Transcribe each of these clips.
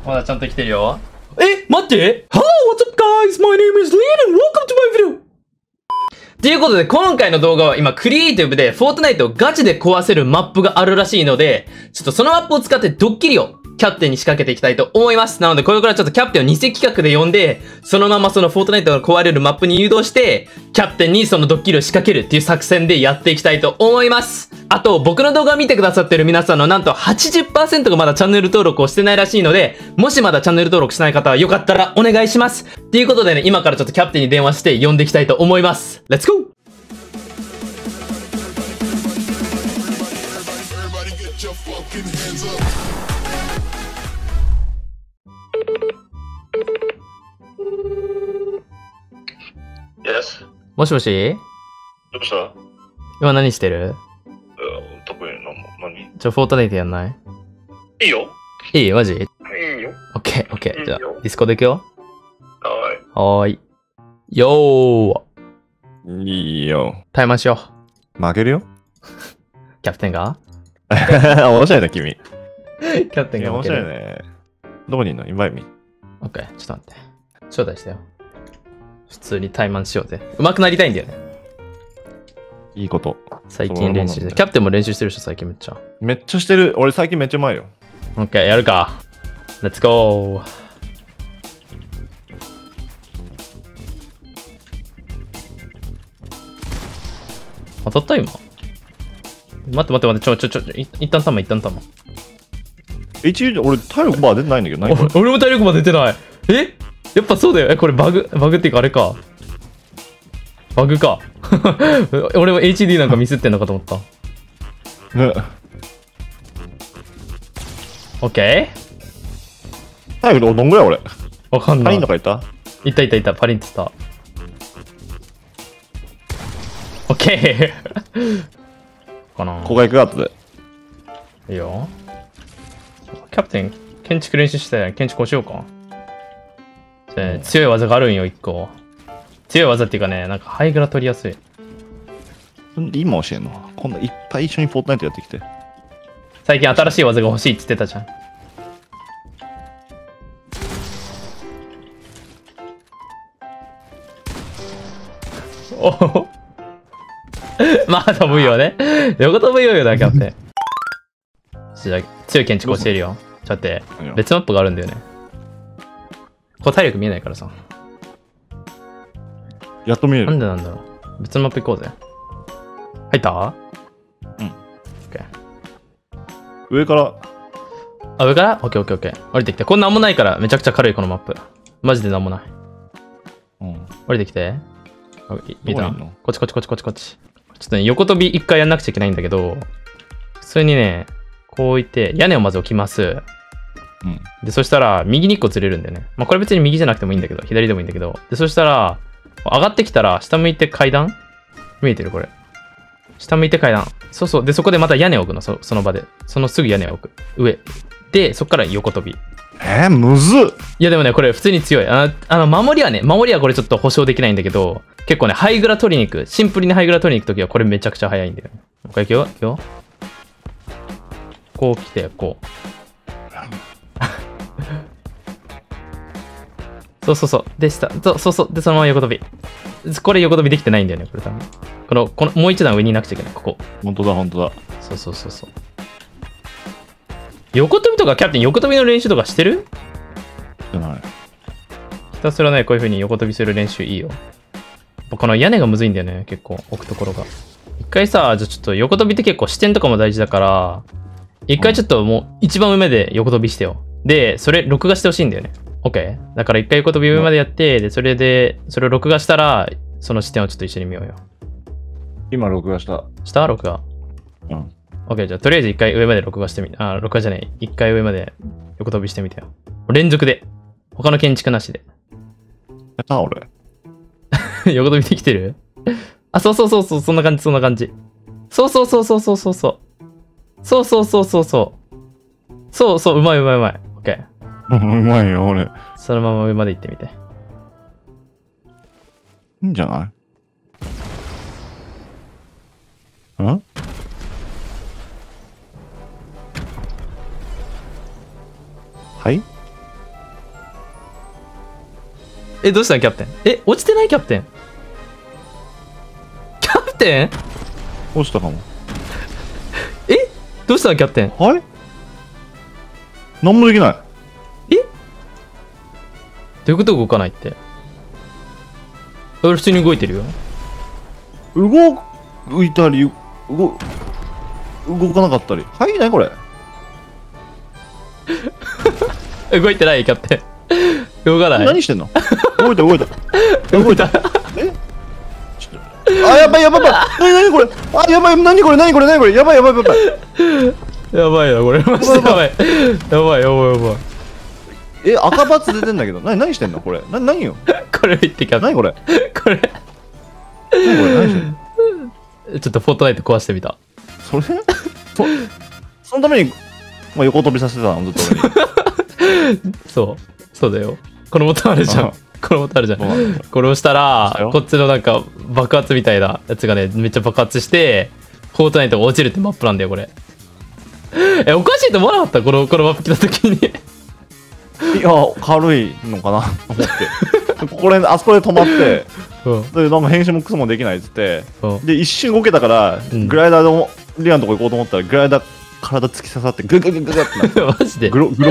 まだちゃんと来てるよ。待って !Hello, what's up guys? My name is Leon and welcome to my video! ということで、今回の動画は今、クリエイティブで、フォートナイトをガチで壊せるマップがあるらしいので、ちょっとそのマップを使ってドッキリをキャプテンに仕掛けていきたいと思います。なので、これからちょっとキャプテンを偽企画で呼んで、そのままそのフォートナイトが壊れるマップに誘導して、キャプテンにそのドッキリを仕掛けるっていう作戦でやっていきたいと思います。あと、僕の動画を見てくださってる皆さんのなんと 80% がまだチャンネル登録をしてないらしいので、もしまだチャンネル登録してない方はよかったらお願いします。ということでね、今からちょっとキャプテンに電話して呼んでいきたいと思います。レッツゴー Yes? もしもしどうした今何してる？ 特に何フォートナイトやんない？ いいよ。 いいマジ？ いいよ。 オッケー、オッケー。じゃあいいよ、 ディスコで行くよ。 ははーい。よー。 いいよ。 タイマンしよう。 負けるよ。 キャプテンが面白いな、君。 キャプテンが面負ける。 白いね。どこにいんの？インバイミー。 オッケー、ちょっと待って。招待してよ。普通にタイマンしようぜ。上手くなりたいんだよね。 いいこと。 最近練習して。 そのままなんだよキャプテンも練習してる人最近めっちゃ。 めっちゃしてる。俺最近めっちゃうまいよ。 オッケー、やるか。レッツゴー。当たった今。待って、一旦弾。 一応俺体力バー出てないんだけど、何これ俺も体力まで出てない。やっぱそうだよ。これバグっていうかあれか。バグか。俺も HD なんかミスってんのかと思った。 ね。 オッケ体力どんぐらい俺？ ーわかんない。 パリンとかいた？ いた。パリンって言った。オッケーかな。 ここが行く後で。 いいよ。キャプテン、建築練習してたよ。建築をしようか。強い技があるんよ、一個。強い技っていうかね、なんかハイグラ取りやすい。 今教えんの？今度いっぱい一緒にフォートナイトやってきて。 最近新しい技が欲しいって言ってたじゃん。おおまだ飛ぶよね。横飛ぶよだ、キャプテン。じゃあ、強い建築教えるよ。ちょっと待って、別マップがあるんだよね。これ体力見えないからさ。 やっと見える。 なんでなんだろう。別のマップ行こうぜ。入った？ うん。 オッケー。 上から。 あ、上から？オッケー。降りてきて。こんなんもないからめちゃくちゃ軽いこのマップ。マジでなんもない。 うん。 降りてきて。見た？ どこにいんの？ こっち。ちょっとね、横飛び一回やんなくちゃいけないんだけど、普通にね、こう置いて、屋根をまず置きます。 うん。 で、そしたら、右に1個ずれるんだよね。まあ、これ別に右じゃなくてもいいんだけど、左でもいいんだけど。で、そしたら、上がってきたら、下向いて階段見えてるこれ。下向いて階段。そう。で、そこでまた屋根を置くの、その場で。そのすぐ屋根を置く。上。で、そっから横飛び。 むずっ。 いやでもね、これ普通に強い。守りはこれちょっと保証できないんだけど、結構ね、ハイグラ取りに行く。シンプルにハイグラ取りに行くときはこれめちゃくちゃ早いんだよね。もう一回行くよ。こう来て、こう。そう。で、下。そう。で、そのまま横飛び。これ横飛びできてないんだよね、これ多分。この、もう一段上にいなくちゃいけない、ここ。 本当だ。 そう。横飛びとかキャプテン横飛びの練習とかしてる？ じゃない。 ひたすらね、こういう風に横飛びする練習いいよ。この屋根がむずいんだよね、結構置くところが。一回さ、じゃあちょっと横飛びって結構視点とかも大事だから、一回ちょっともう一番上まで横飛びしてよ。で、それ録画してほしいんだよね。OK？ だから一回横飛び上までやって、で、それを録画したら、その視点をちょっと一緒に見ようよ。 今録画した。 した録画。 うん。 OK、じゃあとりあえず一回上まで録画してみて。録画じゃない。一回上まで横飛びしてみてよ。連続で。他の建築なしで。 やった俺。 横飛びできてる？そう、そんな感じ。そう。うまい。オッケー。 うまいよ、俺。 そのまま上まで行ってみて。 いいんじゃない？ん？はい？ え、どうしたのキャプテン？え、落ちてないキャプテン？キャプテン？ 落ちたかも。 え、どうしたのキャプテン？ はい、何もできない。 どういうこと動かないって。俺普通に動いてるよ。 動いたり、動かなかったり。はい、何これ。 動いてないキャプテン。動かない。 何してんの？動いた。動いた。え？あ、やばい。何これ。あ、やばい。何これ。やばい。 やばいな、これ。マジでやばい。やばい。 え、赤バツ出てんだけど。何してんのこれ。何よ。 これ見てキャプテン。 何これ。 これ。 何してんの。 ちょっとフォートナイト壊してみた。 そのために、まあ、横飛びさせてたの、ずっと俺に。 そうだよ。このボタンあるじゃん。これ押したら、こっちのなんか爆発みたいなやつがね、めっちゃ爆発して、フォートナイトが落ちるってマップなんだよ、これ。おかしいと思わなかったこのマップ来た時に。 いや、軽いのかなと思って。あそこで止まって、で、なんか編集もクソもできないっつって、で、一瞬動けたから、グライダーのリアのとこ行こうと思ったら、グライダー体突き刺さって、グってなって。 マジでグロかった。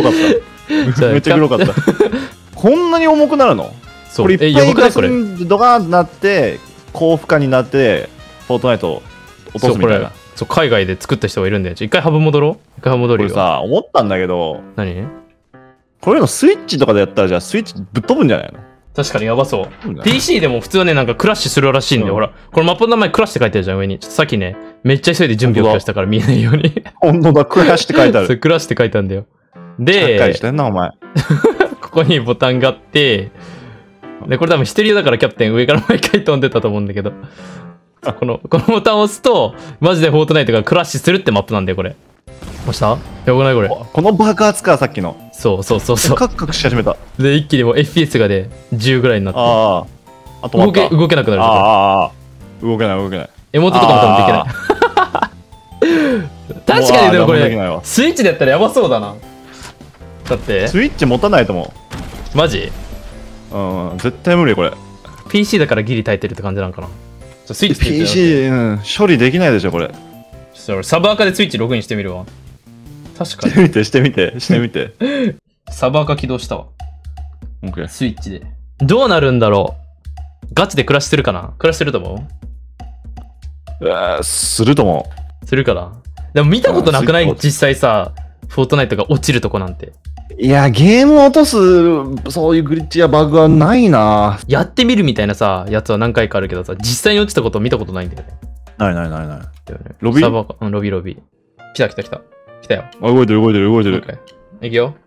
めっちゃグロかった。こんなに重くなるの？これいっぱいガスドガーンってなって、高負荷になって、フォートナイト落とすみたいな。 そう、海外で作った人がいるんだよ。一回ハブ戻ろう。一回ハブ戻るよ。 これさ、思ったんだけど、 何？ こういうのスイッチとかでやったら、じゃあスイッチぶっ飛ぶんじゃないの？ 確かにやばそう。PC でも普通はね、なんかクラッシュするらしいんだよ。ほら、これマップの名前クラッシュって書いてあるじゃん、上に。ちょっとさっきね、めっちゃ急いで準備をしたから見えないように。 本当だ、クラッシュって書いてある。 そう、クラッシュって書いてあるんだよ。で、 しっかりしてんな、お前。 ここにボタンがあって、で、これ多分一人だからキャプテン上から毎回飛んでたと思うんだけど、このボタンを押すと、マジでフォートナイトがクラッシュするってマップなんだよ、これ。押した？やばくないこれ。 この爆発か、さっきの。 そう。 カクカクし始めた。 で、一気にもう FPS がね、10ぐらいになって。 あと動けなくなる。 動けない。 エモートとかも多分できない。確かにでもこれ、スイッチでやったらやばそうだな。だって。 スイッチ持たないと思う。マジ？ 絶対無理これ。 PC だからギリ耐えてるって感じなんかな。スイッチ PC、処理できないでしょ、これ。 サブアカでスイッチログインしてみるわ。確かに。 してみて。 サブアカ起動したわ。 OK。 スイッチで。どうなるんだろう。ガチでクラッシュするかな？クラッシュすると思う？すると思う。するかな？でも見たことなくない？実際さ、フォートナイトが落ちるとこなんて。 いや、ゲームを落とす、そういうグリッチやバグはないな。 やってみるみたいなさ、やつは何回かあるけどさ、実際に落ちたことを見たことないんだよね。 ない。ロビー？ ロビー。来た。来たよ。 動いてる。 いくよ。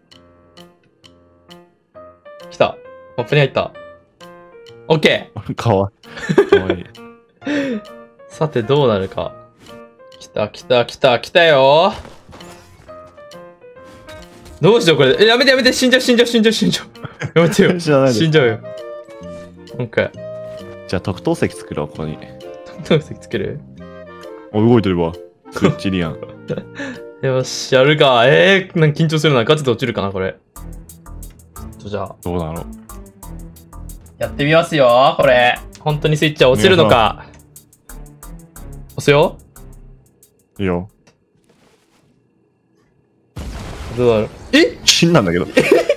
来た。マップに入った。オッケー。かわいい。 さて、どうなるか。来たよ。どうしようこれ。やめて。死んじゃう。やめてよ。死んじゃうよ。オッケー。 じゃあ、特等席作ろう、ここに。 特等席作る？ 動いてるわ。スイッチリアン。 よし、やるか。なんか緊張するな。ガチで落ちるかな、これ。じゃあ。 どうだろう。 やってみますよ、これ。本当にスイッチは落ちるのか。押すよ。 いいよ。 どうだろう。 死んだんだけど。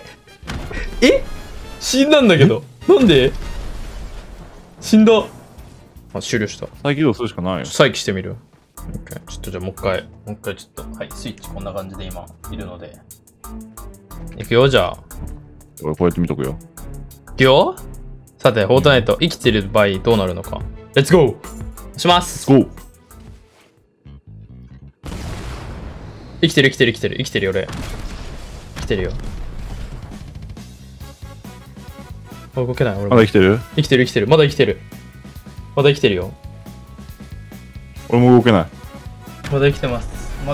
死んだんだけど。なんで？死んだ。終了した。 再起動するしかないよ。 再起してみる。OK。ちょっとじゃあもう一回ちょっと。はい、スイッチこんな感じで今いるので。いくよ、じゃあ。 俺こうやって見とくよ。 いくよ。さて、フォートナイト生きてる場合どうなるのか。レッツゴーします。 ゴー。 生きてるよ、俺。生きてるよ。動けない、俺も。 まだ生きてる？ 生きてる。まだ生きてるよ。 俺も動けない。 まだ生きてます。ま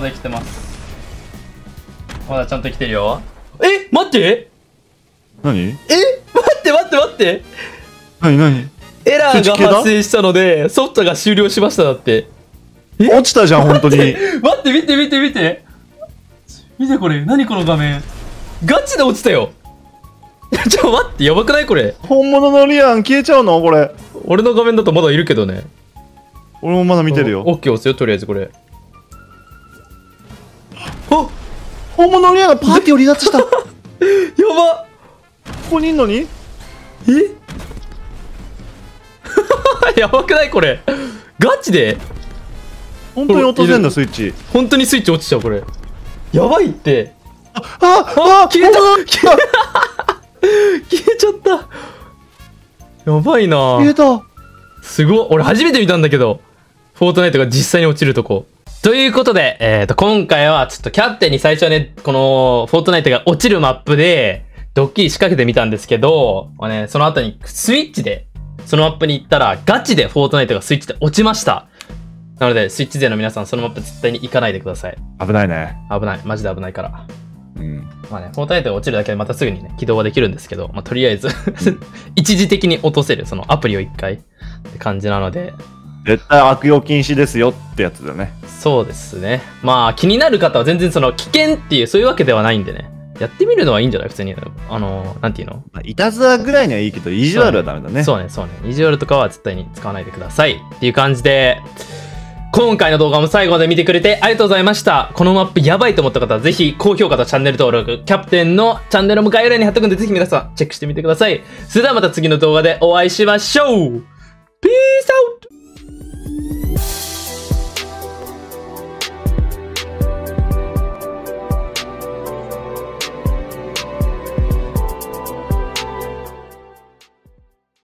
だちゃんと生きてるよ。待って何？ 待って。 何？ エラーが発生したので、ソフトが終了しましただって。 落ちたじゃん、本当に。 待って、見てこれ。何この画面。ガチで落ちたよ。 ちょ、待って、やばくないこれ。 本物のリアン消えちゃうのこれ。 俺の画面だとまだいるけどね。 俺もまだ見てるよ。 オッケー押すよ、とりあえずこれ。あ、 本物のリアンがパーティーを離脱した。 やば。 ここにいんのに？ やばくないこれ。ガチで本当に落とせんだ、スイッチ。 本当にスイッチ落ちちゃう、これ。やばいって。 あ、 消えた消えちゃった。やばいな。 消えた。 すごい。俺初めて見たんだけど、フォートナイトが実際に落ちるとこ。ということで、今回はちょっとキャプテンに最初ね、このフォートナイトが落ちるマップで、ドッキリ仕掛けてみたんですけど、まあね、その後にスイッチで、そのマップに行ったら、ガチでフォートナイトがスイッチで落ちました。なので、スイッチ勢の皆さん、そのマップ絶対に行かないでください。 危ないね。 危ない。マジで危ないから。 うん。 まあね、フォートナイトが落ちるだけでまたすぐにね、起動はできるんですけど、まあとりあえず一時的に落とせる、そのアプリを一回って感じなので。 絶対悪用禁止ですよってやつだよね。 そうですね。まあ気になる方は全然その危険っていうそういうわけではないんでね。やってみるのはいいんじゃない普通に。なんていうの、 まあ、いたずらぐらいにはいいけど、意地悪はダメだね。 そうね。意地悪とかは絶対に使わないでください。っていう感じで、今回の動画も最後まで見てくれてありがとうございました。このマップやばいと思った方はぜひ高評価とチャンネル登録、キャプテンのチャンネルも概要欄に貼っとくんでぜひ皆さんチェックしてみてください。それではまた次の動画でお会いしましょう。